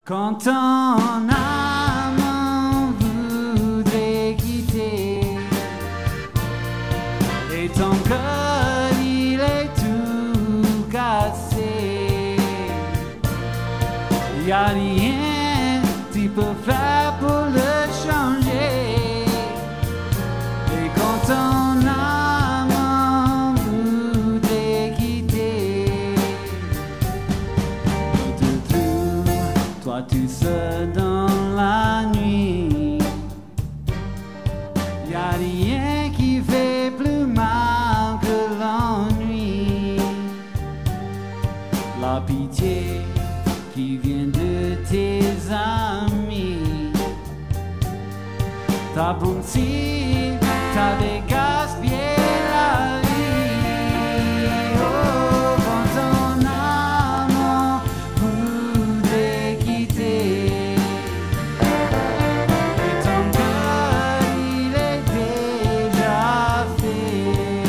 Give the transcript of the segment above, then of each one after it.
Quand ton amant voudrait quitter et ton cœur il est tout cassé, y a rien tu peux faire pour le changer. Et quand ton amant voudrait quitter, tu te trouves toi tout seul dans la nuit. Y a rien qui fait plus mal que l'ennui. La pitié qui vient de tes amis. Ta bonté t'avait gaspillé la vie. Oh, quand ton amant voudrait quitter et ton cœur il est déjà fait,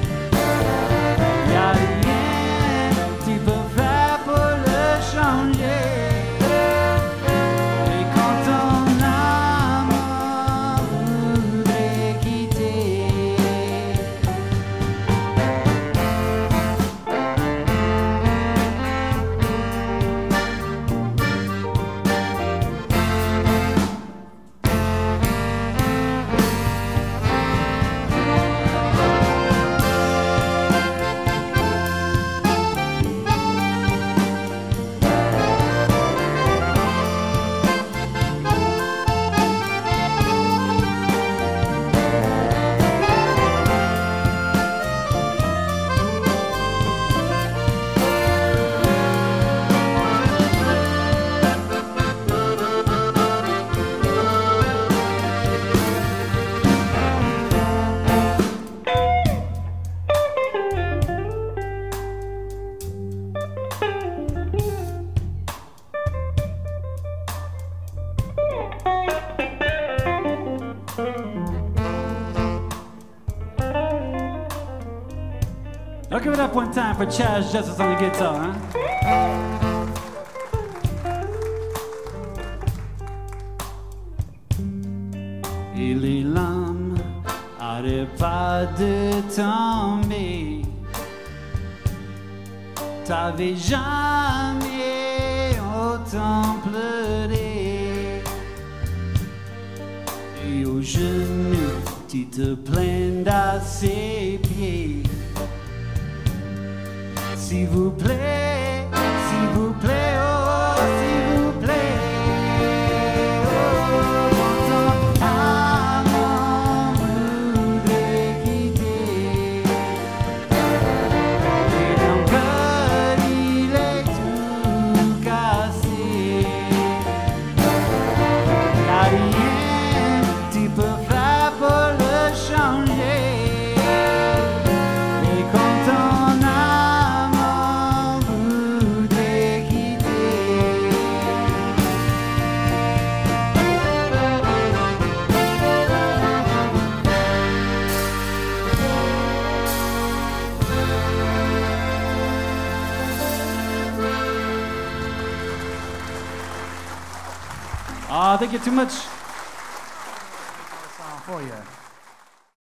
y a rien tu peux faire pour le changer. Et quand ton amant voudrait quitter, I'll give it up one time for Chaz Justice on the guitar, huh? Et les lames arrêtent pas de tomber. T'avais jamais autant pleuré. Et aux genoux, tu te plains à ses pieds. S'il vous plaît, oh, s'il vous plaît. Oh, quand ton amant voudrait quitter et ton cœur il est tout cassé, y'a rien tu peux faire pour le changer. Et quand ton amant voudrait quitter, I think you're too much. For you.